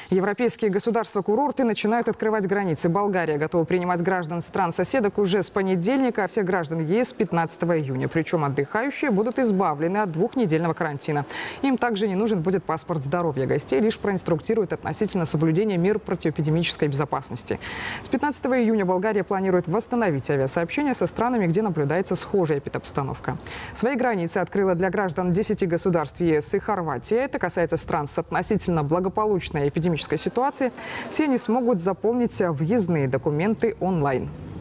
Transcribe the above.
Европейские государства-курорты начинают открывать границы. Болгария готова принимать граждан стран-соседок уже с понедельника, а всех граждан ЕС с 15 июня. Причем отдыхающие будут избавлены от двухнедельного карантина. Им также не нужен будет паспорт здоровья. Гостей лишь проинструктируют относительно соблюдения мер противоэпидемической безопасности. С 15 июня Болгария планирует восстановить авиасообщение со странами, где наблюдается схожая эпидобстановка. Свои границы открыла для граждан 10 государств ЕС и Хорватия. Это касается стран с относительно благополучной эпидемической ситуации. Все они смогут заполнить въездные документы онлайн.